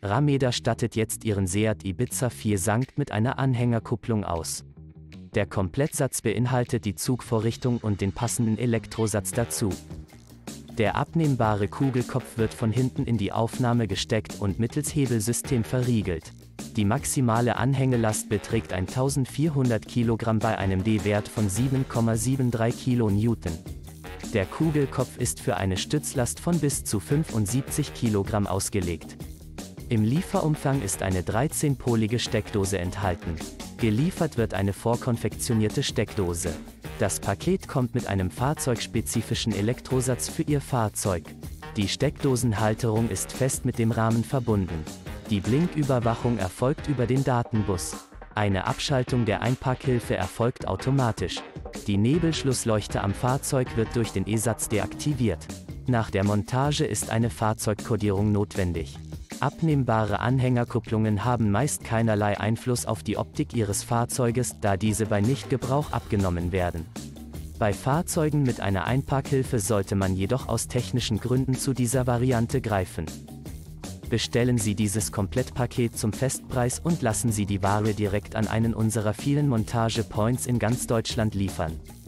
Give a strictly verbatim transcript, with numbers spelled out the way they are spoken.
Rameda stattet jetzt ihren Seat Ibiza vier Sankt mit einer Anhängerkupplung aus. Der Komplettsatz beinhaltet die Zugvorrichtung und den passenden Elektrosatz dazu. Der abnehmbare Kugelkopf wird von hinten in die Aufnahme gesteckt und mittels Hebelsystem verriegelt. Die maximale Anhängelast beträgt eintausendvierhundert Kilogramm bei einem D-Wert von sieben Komma dreiundsiebzig Kilonewton. Der Kugelkopf ist für eine Stützlast von bis zu fünfundsiebzig Kilogramm ausgelegt. Im Lieferumfang ist eine dreizehnpolige Steckdose enthalten. Geliefert wird eine vorkonfektionierte Steckdose. Das Paket kommt mit einem fahrzeugspezifischen Elektrosatz für Ihr Fahrzeug. Die Steckdosenhalterung ist fest mit dem Rahmen verbunden. Die Blinküberwachung erfolgt über den Datenbus. Eine Abschaltung der Einparkhilfe erfolgt automatisch. Die Nebelschlussleuchte am Fahrzeug wird durch den E-Satz deaktiviert. Nach der Montage ist eine Fahrzeugkodierung notwendig. Abnehmbare Anhängerkupplungen haben meist keinerlei Einfluss auf die Optik Ihres Fahrzeuges, da diese bei Nichtgebrauch abgenommen werden. Bei Fahrzeugen mit einer Einparkhilfe sollte man jedoch aus technischen Gründen zu dieser Variante greifen. Bestellen Sie dieses Komplettpaket zum Festpreis und lassen Sie die Ware direkt an einen unserer vielen Montage-Points in ganz Deutschland liefern.